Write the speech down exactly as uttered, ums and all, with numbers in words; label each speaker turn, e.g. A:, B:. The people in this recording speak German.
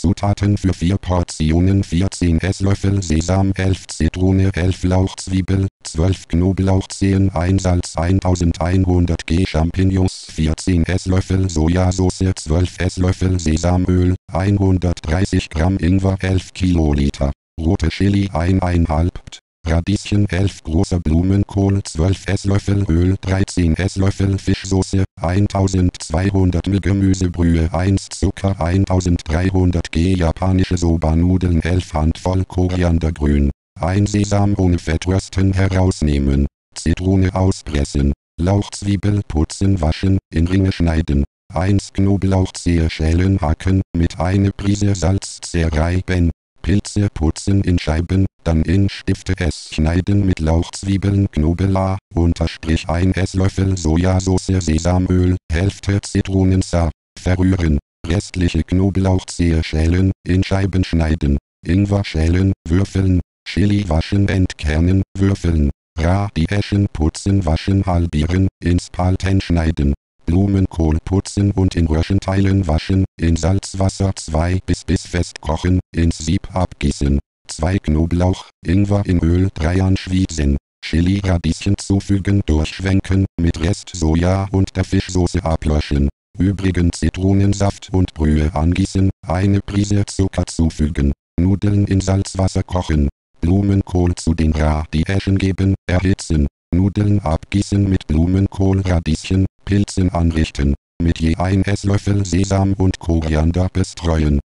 A: Zutaten für vier Portionen: vierzehn Esslöffel Sesam, elf Zitrone, elf Lauchzwiebel, zwölf Knoblauchzehen, ein Salz, eintausendeinhundert Gramm Champignons, vierzehn Esslöffel Sojasauce, zwölf Esslöffel Sesamöl, hundertdreißig Gramm Ingwer, elf Kiloliter rote Chili, eineinhalb Radieschen, elf großer Blumenkohl, zwölf Esslöffel Öl, dreizehn Esslöffel Fischsoße, eintausendzweihundert Milliliter Gemüsebrühe, eins Zucker, eintausenddreihundert Gramm japanische Soba-Nudeln, elf Handvoll Koriandergrün, ein Sesam ohne Fett rösten, herausnehmen, Zitrone auspressen, Lauchzwiebel putzen, waschen, in Ringe schneiden, eins Knoblauchzehe schälen, hacken, mit einer Prise Salz zerreiben, Pilze putzen in Scheiben, dann in Stifte es schneiden mit Lauchzwiebeln, Knoblauch, unterstrich ein Esslöffel Sojasauce, Sesamöl, Hälfte Zitronensaft, verrühren, restliche Knoblauchzehe schälen, in Scheiben schneiden, Ingwer schälen, würfeln, Chili waschen, entkernen, würfeln, Radieschen putzen, waschen, halbieren, ins Spalten schneiden, Blumenkohl putzen und in Röhrchen teilen, waschen, in Salzwasser zwei bis bis fest kochen, ins Sieb abgießen, zwei Knoblauch, Ingwer in Öl drei anschwießen, Chili Radieschen zufügen, durchschwenken, mit Rest Soja und der Fischsoße ablöschen, übrigen Zitronensaft und Brühe angießen, eine Prise Zucker zufügen, Nudeln in Salzwasser kochen, Blumenkohl zu den Radieschen geben, erhitzen, Nudeln abgießen mit Blumenkohl, Radieschen, Pilzen anrichten, mit je ein Esslöffel Sesam und Koriander bestreuen,